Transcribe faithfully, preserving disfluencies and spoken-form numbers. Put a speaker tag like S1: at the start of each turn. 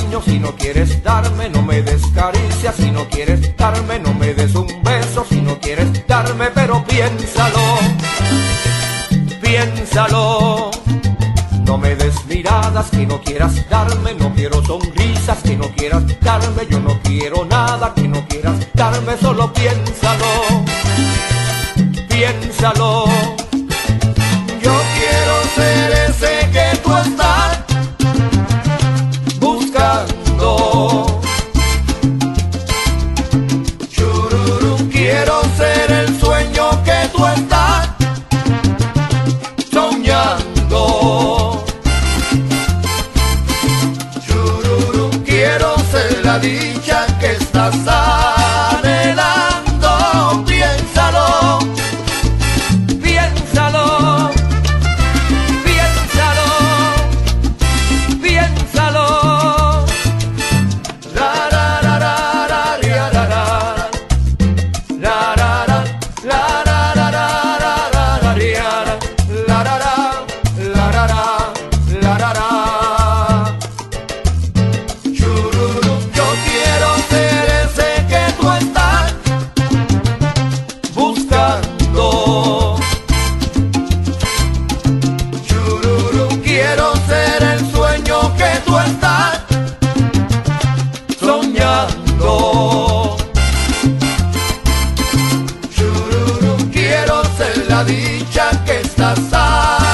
S1: baño, si no quieres darme, no me des caricias, si no quieres darme, no me des un beso, si no quieres darme, pero piénsalo, piénsalo. No me des miradas que no quieras darme, no quiero sonrisas que no quieras darme, yo no quiero nada que no quieras darme, solo piénsalo, piénsalo. Yo quiero ser ese que tú estás buscando. Chururú, quiero ser el sueño que tú estás soñando. Chururú, quiero ser la dicha que estás anhelando. Piénsalo, piénsalo, piénsalo, piénsalo. La la la la la la la la la la la la la la la la la la la. Chururú, yo quiero ser ese que tú estás buscando. Chururú, quiero ser el sueño que tú estás soñando. Chururú, quiero ser la dicha que estás